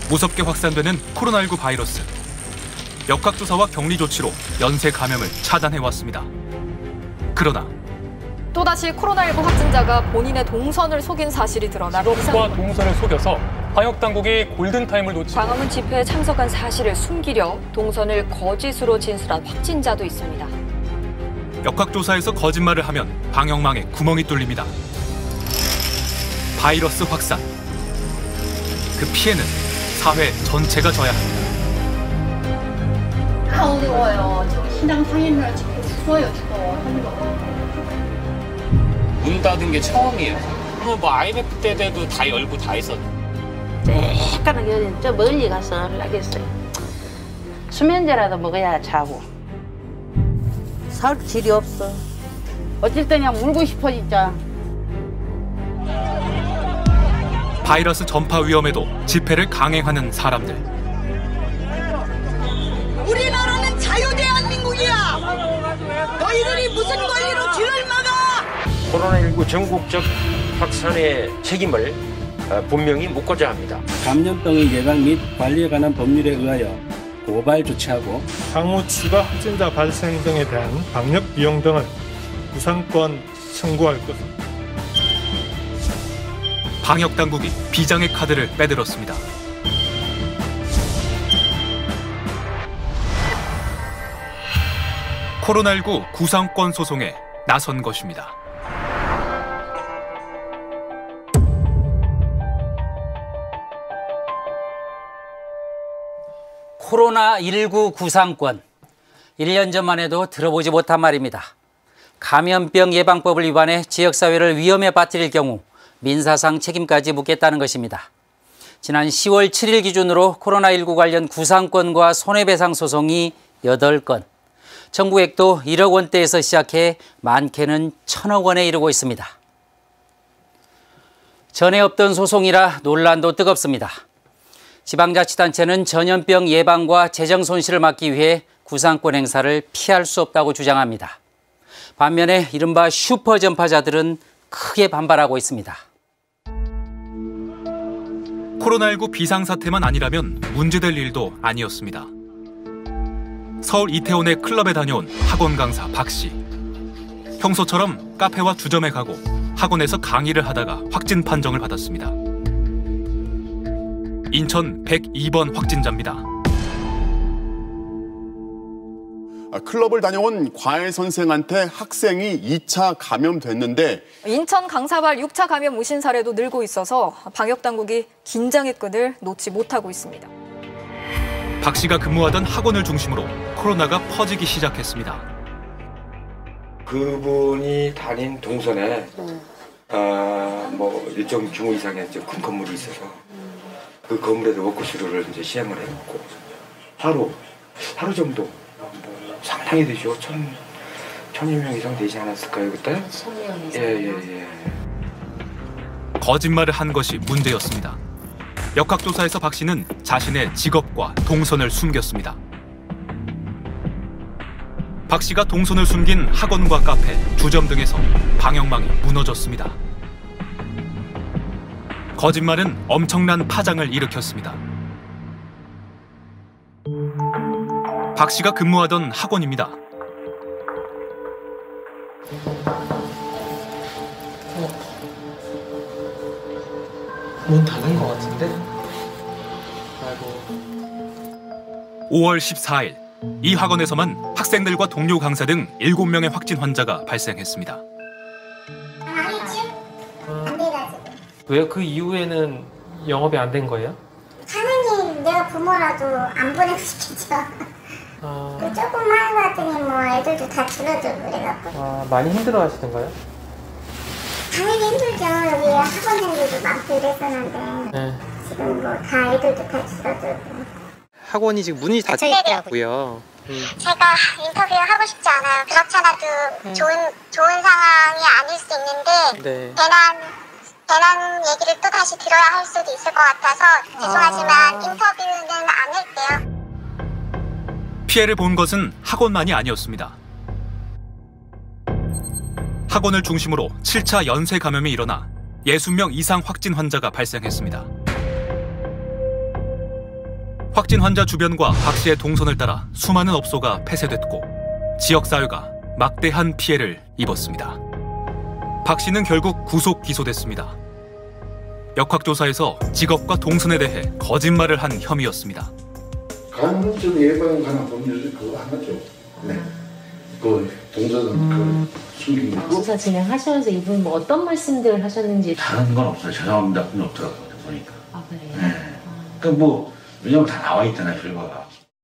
무섭게 확산되는 코로나19 바이러스. 역학조사와 격리 조치로 연쇄 감염을 차단해왔습니다. 그러나 또다시 코로나19 확진자가 본인의 동선을 속인 사실이 드러나 직업과 동선을 속여서 방역당국이 골든타임을 놓치고 광화문 집회에 참석한 사실을 숨기려 동선을 거짓으로 진술한 확진자도 있습니다. 역학조사에서 거짓말을 하면 방역망에 구멍이 뚫립니다. 바이러스 확산. 그 피해는 사회 전체가 져야 합니다. 어려워요. 저기 신앙 상인을 지금 죽어요, 죽어. 하는 거. 문 닫은 게 처음이에요. 뭐 IMF 때도 다 열고 다 했었는데. 쬐깐하게 저 멀리 가서 하려겠어요. 수면제라도 먹어야 자고. 살 질이 없어. 어쩔 때 그냥 울고 싶어 진짜. 바이러스 전파 위험에도 집회를 강행하는 사람들. 우리나라는 자유대한민국이야. 너희들이 무슨 권리로 뒤를 막아? 코로나19 전국적 확산의 책임을 분명히 묻고자 합니다. 감염병의 예방 및 관리에 관한 법률에 의하여 고발 조치하고 향후 추가 확진자 발생 등에 대한 방역 비용 등을 구상권 청구할 것입니다. 방역당국이 비장의 카드를 빼들었습니다. 코로나19 구상권 소송에 나선 것입니다. 코로나19 구상권. 1년 전만 해도 들어보지 못한 말입니다. 감염병 예방법을 위반해 지역사회를 위험에 빠뜨릴 경우 민사상 책임까지 묻겠다는 것입니다. 지난 10월 7일 기준으로 코로나19 관련 구상권과 손해배상 소송이 8건, 청구액도 1억 원대에서 시작해 많게는 1,000억 원에 이르고 있습니다. 전에 없던 소송이라 논란도 뜨겁습니다. 지방자치단체는 전염병 예방과 재정 손실을 막기 위해 구상권 행사를 피할 수 없다고 주장합니다. 반면에 이른바 슈퍼 전파자들은 크게 반발하고 있습니다. 코로나19 비상사태만 아니라면 문제될 일도 아니었습니다. 서울 이태원의 클럽에 다녀온 학원 강사 박 씨. 평소처럼 카페와 주점에 가고 학원에서 강의를 하다가 확진 판정을 받았습니다. 인천 102번 확진자입니다. 클럽을 다녀온 과외 선생한테 학생이 2차 감염됐는데 인천 강사발 6차 감염 의심 사례도 늘고 있어서 방역당국이 긴장의 끈을 놓지 못하고 있습니다. 박 씨가 근무하던 학원을 중심으로 코로나가 퍼지기 시작했습니다. 그분이 다닌 동선에 뭐 일정 규모 이상의 큰 건물이 있어서 그 건물에서 워크스루를 이제 시행을 해놓고 하루 정도 상당히 되죠. 1,000여 명 이상 되지 않았을까요 그때? 1,000명 이상. 예. 거짓말을 한 것이 문제였습니다. 역학조사에서 박 씨는 자신의 직업과 동선을 숨겼습니다. 박 씨가 동선을 숨긴 학원과 카페, 주점 등에서 방역망이 무너졌습니다. 거짓말은 엄청난 파장을 일으켰습니다. 박 씨가 근무하던 학원입니다. 문 닫은 것 같은데? 아이고. 5월 14일, 이 학원에서만 학생들과 동료 강사 등 7명의 확진 환자가 발생했습니다. 왜 그 이후에는 영업이 안 된 거예요? 당연히 내가 부모라도 안 보내고 싶겠죠. 조금 하는 거 같더니 뭐 애들도 다 줄어들고 그래갖고. 많이 힘들어 하시던가요? 당연히 힘들죠. 여기 학원생들도 많고 이랬었는데 네. 지금 뭐 다 애들도 다 줄어들고. 학원이 지금 문이 닫혀 있더라고요. 제가 인터뷰하고 싶지 않아요. 그렇잖아도 좋은 상황이 아닐 수 있는데 대난 얘기를 또 다시 들어야 할 수도 있을 것 같아서 죄송하지만 인터뷰는 안 할게요. 피해를 본 것은 학원만이 아니었습니다. 학원을 중심으로 7차 연쇄 감염이 일어나 60명 이상 확진 환자가 발생했습니다. 확진 환자 주변과 박 씨의 동선을 따라 수많은 업소가 폐쇄됐고 지역사회가 막대한 피해를 입었습니다. 박 씨는 결국 구속 기소됐습니다. 역학조사에서 직업과 동선에 대해 거짓말을 한 혐의였습니다. 감염증 예방에 관한 법률이 그거 하나죠. 네. 그 동선은 숨긴 거. 수사 진행하시면서 이분 뭐 어떤 말씀들을 하셨는지. 다른 건 없어요. 죄송합니다. 뿐이 없더라고요. 보니까. 아 그래요? 네. 그러니까 뭐 왜냐면 다 나와 있잖아요. 결과가.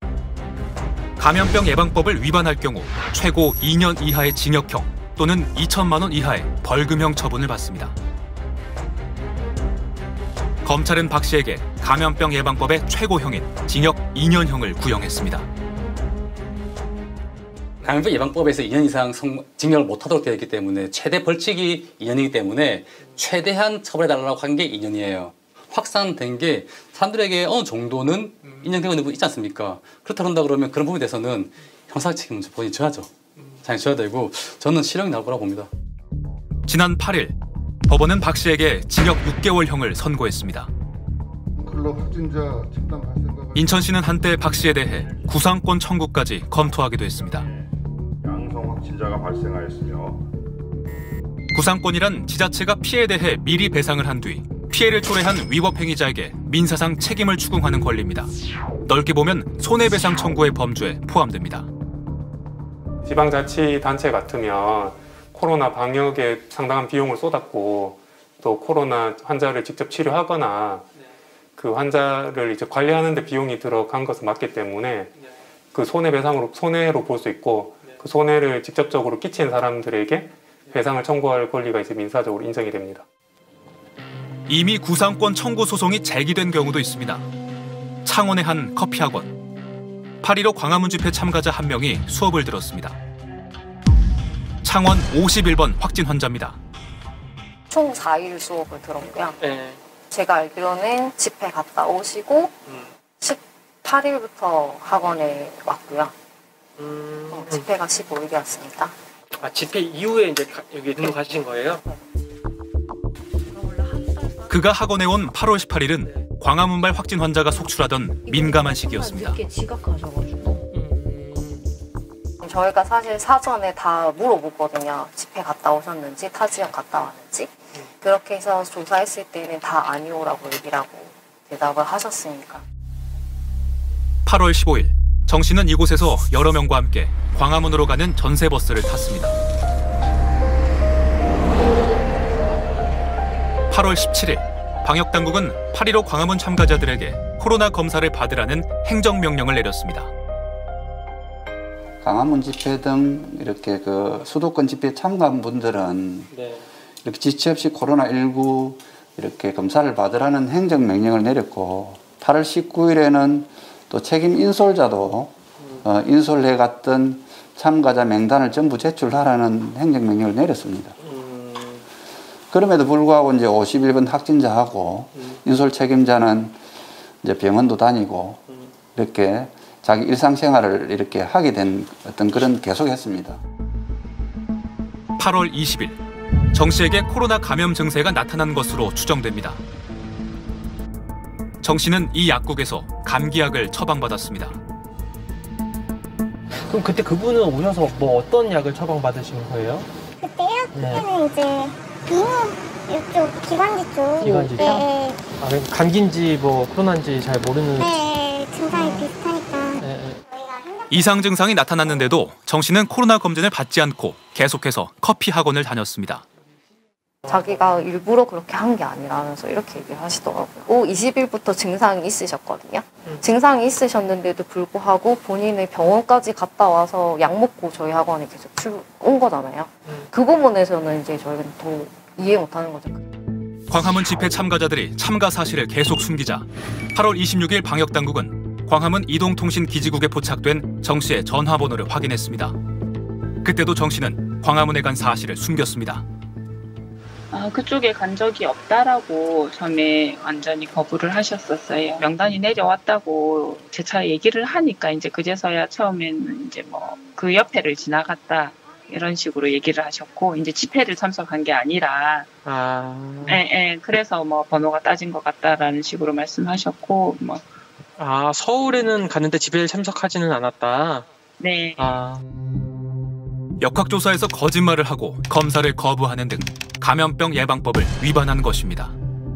감염병 예방법을 위반할 경우 최고 2년 이하의 징역형 또는 2천만 원 이하의 벌금형 처분을 받습니다. 검찰은 박 씨에게 감염병 예방법의 최고형인 징역 2년형을 구형했습니다. 감염병 예방법에서 2년 이상 징역을 못하도록 되어 있기 때문에 최대 벌칙이 2년이기 때문에 최대한 처벌해달라고 한 게 2년이에요. 확산된 게 사람들에게 어느 정도는 인정되고 있는 부분 있지 않습니까? 그렇다 그런다 그러면 그런 부분에 대해서는 형사 책임을 본인이 져야죠. 당연히 져야 되고 저는 실형이 나올 거라고 봅니다. 지난 8일 법원은 박 씨에게 징역 6개월형을 선고했습니다. 클럽 확진자 집단 발생과 인천시는 한때 박 씨에 대해 구상권 청구까지 검토하기도 했습니다. 양성 확진자가 발생하였으며 구상권이란 지자체가 피해에 대해 미리 배상을 한 뒤 피해를 초래한 위법 행위자에게 민사상 책임을 추궁하는 권리입니다. 넓게 보면 손해배상 청구의 범주에 포함됩니다. 지방자치단체 같으면 코로나 방역에 상당한 비용을 쏟았고 또 코로나 환자를 직접 치료하거나 그 환자를 이제 관리하는 데 비용이 들어간 것은 맞기 때문에 그 손해로 볼 수 있고 그 손해를 직접적으로 끼친 사람들에게 배상을 청구할 권리가 이제 민사적으로 인정이 됩니다. 이미 구상권 청구 소송이 제기된 경우도 있습니다. 창원의 한 커피학원. 8.15 광화문 집회 참가자 한 명이 수업을 들었습니다. 창원 51번 확진 환자입니다. 총 4일 수업을 들었고요. 제가 알기로는 집회 갔다 오시고 18일부터 학원에 왔고요. 집회가 15일이었습니다. 아, 집회 이후에 이제 여기 등록하신 거예요? 그가 학원에 온 8월 18일은 광화문발 확진 환자가 속출하던 민감한 시기였습니다. 늦게 지각하셔가지고. 저희가 사실 사전에 다 물어보거든요. 집회 갔다 오셨는지, 타 지역 갔다 왔는지. 그렇게 해서 조사했을 때는 다 아니오라고 얘기를 하고 대답을 하셨으니까. 8월 15일, 정 씨는 이곳에서 여러 명과 함께 광화문으로 가는 전세버스를 탔습니다. 8월 17일, 방역당국은 8.15 광화문 참가자들에게 코로나 검사를 받으라는 행정명령을 내렸습니다. 광화문 집회 등 이렇게 그 수도권 집회에 참가한 분들은 이렇게 지체 없이 코로나19 이렇게 검사를 받으라는 행정명령을 내렸고 8월 19일에는 또 책임 인솔자도 인솔해 갔던 참가자 명단을 전부 제출하라는 행정명령을 내렸습니다. 그럼에도 불구하고 이제 51번 확진자하고 인솔 책임자는 이제 병원도 다니고 이렇게 자기 일상생활을 이렇게 하게 된 어떤 그런 계속했습니다. 8월 20일, 정 씨에게 코로나 감염 증세가 나타난 것으로 추정됩니다. 정 씨는 이 약국에서 감기약을 처방받았습니다. 그럼 그때 그분은 오셔서 뭐 어떤 약을 처방받으신 거예요? 그때요? 네. 그때는 이제 비누 이쪽 기관지 쪽. 기관지죠? 네. 아, 감기인지 뭐 코로나인지 잘 모르는. 네, 증상이 비슷하니까. 이상 증상이 나타났는데도 정 씨는 코로나 검진을 받지 않고 계속해서 커피 학원을 다녔습니다. 자기가 일부러 그렇게 한 게 아니라면서 이렇게 얘기를 하시더라고요. 20일부터 증상이 있으셨거든요. 증상이 있으셨는데도 불구하고 본인의 병원까지 갔다 와서 약 먹고 저희 학원에 계속 온 거잖아요. 그 부분에서는 이제 저희는 더 이해 못하는 거죠. 광화문 집회 참가자들이 참가 사실을 계속 숨기자 8월 26일 방역당국은 광화문 이동통신기지국에 포착된 정 씨의 전화번호를 확인했습니다. 그때도 정 씨는 광화문에 간 사실을 숨겼습니다. 그쪽에 간 적이 없다라고 처음에 완전히 거부를 하셨었어요. 명단이 내려왔다고 재차 얘기를 하니까 이제 그제서야 처음에는 이제 뭐 그 옆에를 지나갔다 이런 식으로 얘기를 하셨고 이제 집회를 참석한 게 아니라 그래서 뭐 번호가 따진 것 같다라는 식으로 말씀하셨고 뭐 아, 서울에는 갔는데 집회에 참석하지는 않았다. 네. 아. 역학조사에서 거짓말을 하고 검사를 거부하는 등 감염병 예방법을 위반한 것입니다.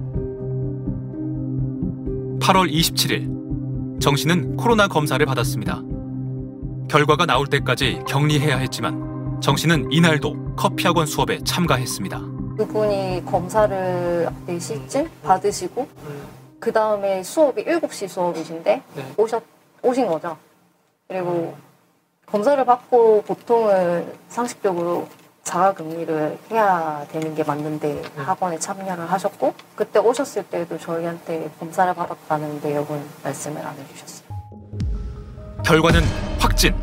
8월 27일 정 씨는 코로나 검사를 받았습니다. 결과가 나올 때까지 격리해야 했지만 정 씨는 이날도 커피학원 수업에 참가했습니다. 그분이 검사를 4시쯤 받으시고 그 다음에 수업이 7시 수업이신데 오신 거죠. 그리고 검사를 받고 보통은 상식적으로 자가격리를 해야 되는 게 맞는데 학원에 참여를 하셨고 그때 오셨을 때도 저희한테 검사를 받았다는 내용은 말씀을 안 해주셨어요. 결과는 확진.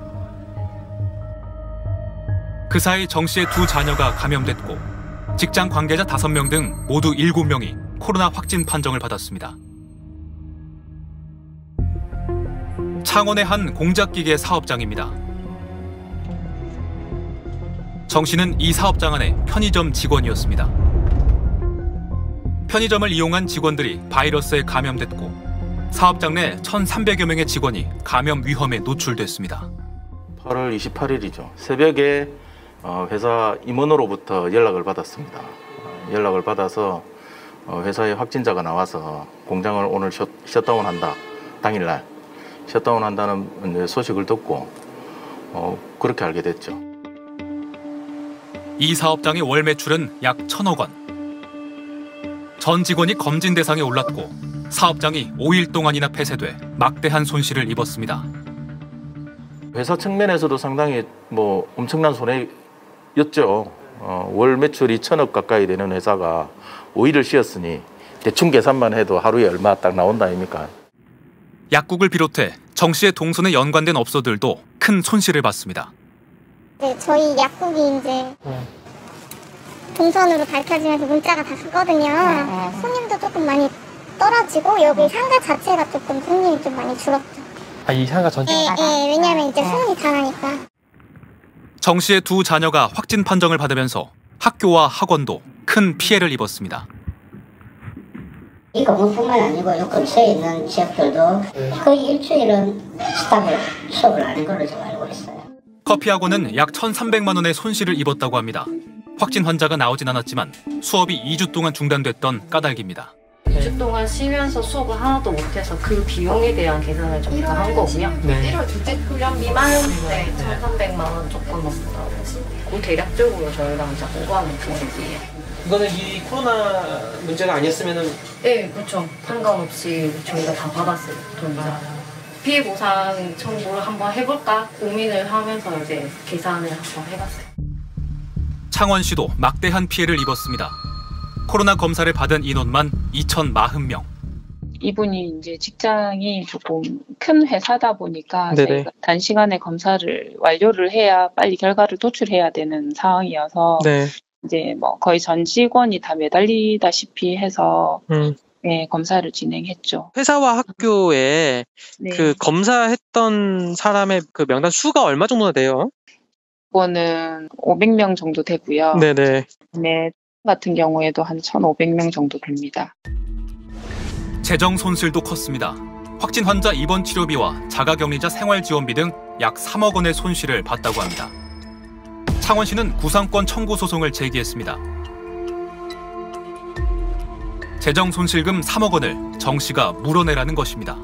그 사이 정 씨의 2 자녀가 감염됐고 직장 관계자 5명 등 모두 7명이 코로나 확진 판정을 받았습니다. 창원의 한 공작기계 사업장입니다. 정 씨는 이 사업장 안에 편의점 직원이었습니다. 편의점을 이용한 직원들이 바이러스에 감염됐고 사업장 내 1,300여 명의 직원이 감염 위험에 노출됐습니다. 8월 28일이죠. 새벽에 회사 임원으로부터 연락을 받았습니다. 연락을 받아서 회사에 확진자가 나와서 공장을 오늘 셧다운한다. 당일날 셧다운한다는 소식을 듣고 그렇게 알게 됐죠. 이 사업장의 월 매출은 약 1,000억 원. 전 직원이 검진 대상에 올랐고 사업장이 5일 동안이나 폐쇄돼 막대한 손실을 입었습니다. 회사 측면에서도 상당히 엄청난 손해였죠. 월 매출이 1,000억 가까이 되는 회사가 5일을 쉬었으니 대충 계산만 해도 하루에 얼마 딱 나온다 아닙니까? 약국을 비롯해 정 씨의 동선에 연관된 업소들도 큰 손실을 봤습니다. 네, 저희 약국이 이제 동선으로 밝혀지면서 문자가 다 갔거든요. 손님도 조금 많이 떨어지고 여기 상가 자체가 조금 손님이 좀 많이 줄었죠. 아, 이 상가 전체? 네, 왜냐하면 이제 소문이 다 나니까. 정 씨의 2 자녀가 확진 판정을 받으면서 학교와 학원도 큰 피해를 입었습니다. 이 건물뿐만 아니고 요 근처에 있는 지역들도 거의 일주일은 스탑을 수업을 안 한 걸로 제가 알고 있어요. 커피학원은 약 1,300만 원의 손실을 입었다고 합니다. 확진 환자가 나오진 않았지만 수업이 2주 동안 중단됐던 까닭입니다. 2주 동안 쉬면서 수업을 하나도 못해서 그 비용에 대한 계산을 저희가 한 거고요. 1월 둘째 훈련 미만 때 1,300만 원 조금 넘는다고 그 대략적으로 저희가 이제 공부하는 금액이에요. 이거는 이 코로나 문제가 아니었으면은 네, 그렇죠. 상관없이 저희가 다 받았어요. 돈이자. 피해 보상 청구를 한번 해볼까 고민을 하면서 이제 계산을 한번 해봤어요. 창원시도 막대한 피해를 입었습니다. 코로나 검사를 받은 인원만 2,040명. 이분이 이제 직장이 조금 큰 회사다 보니까 저희가 단시간에 검사를 완료를 해야 빨리 결과를 도출해야 되는 상황이어서 이제 거의 전 직원이 다 매달리다시피 해서 검사를 진행했죠. 회사와 학교에 그 검사했던 사람의 그 명단 수가 얼마 정도나 돼요? 그거는 500명 정도 되고요. 네네. 네, 같은 경우에도 한 1,500명 정도 됩니다. 재정 손실도 컸습니다. 확진 환자 입원 치료비와 자가격리자 생활지원비 등 약 3억 원의 손실을 봤다고 합니다. 창원시는 구상권 청구 소송을 제기했습니다. 재정 손실금 3억 원을 정 씨가 물어내라는 것입니다.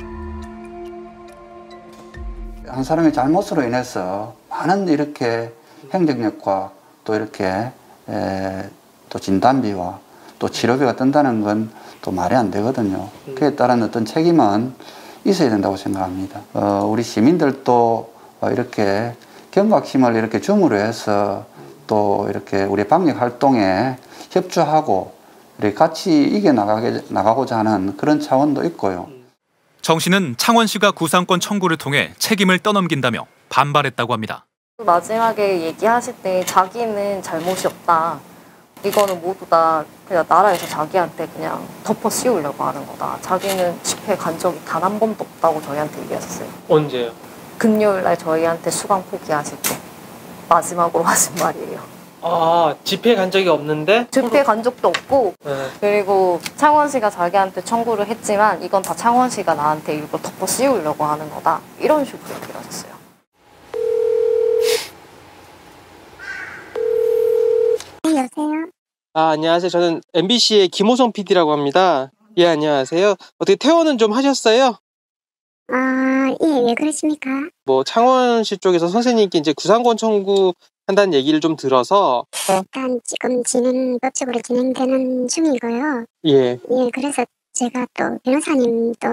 한 사람의 잘못으로 인해서 많은 이렇게 행정력과 또 이렇게 또 진단비와 또 치료비가 뜬다는 건 또 말이 안 되거든요. 그에 따른 어떤 책임은 있어야 된다고 생각합니다. 우리 시민들도 이렇게 경각심을 이렇게 줌으로 해서 또 이렇게 우리 방역 활동에 협조하고 이렇게 같이 이겨나가고자 하는 그런 차원도 있고요. 정 씨는 창원시가 구상권 청구를 통해 책임을 떠넘긴다며 반발했다고 합니다. 마지막에 얘기하실 때 자기는 잘못이 없다. 이거는 모두 다 그냥 나라에서 자기한테 그냥 덮어 씌우려고 하는 거다. 자기는 집회 간 적이 단 한 번도 없다고 저희한테 얘기했어요. 언제요? 금요일 날 저희한테 수강 포기하실 때 마지막으로 하신 말이에요. 집회 간 적이 없는데? 집회 간 적도 없고 네. 그리고 창원시가 자기한테 청구를 했지만 이건 다 창원시가 나한테 일부러 덮어 씌우려고 하는 거다. 이런 식으로 얘기를 하셨어요. 여보세요? 안녕하세요. 저는 MBC의 김호성 PD라고 합니다. 예, 안녕하세요. 어떻게 퇴원은 좀 하셨어요? 예, 왜 그러십니까? 뭐 창원시 쪽에서 선생님께 이제 구상권 청구한다는 얘기를 좀 들어서 일단 지금 법적으로 진행되는 중이고요. 예. 예, 그래서 제가 또 변호사님도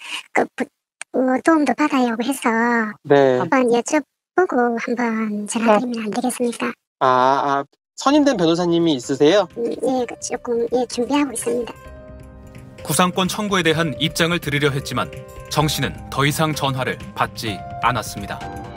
도움도 받아야 하고 해서 네. 한번 여쭤보고 한번 전화드리면 안 되겠습니까? 선임된 변호사님이 있으세요? 예, 조금 준비하고 있습니다. 구상권 청구에 대한 입장을 들으려 했지만 정 씨는 더 이상 전화를 받지 않았습니다.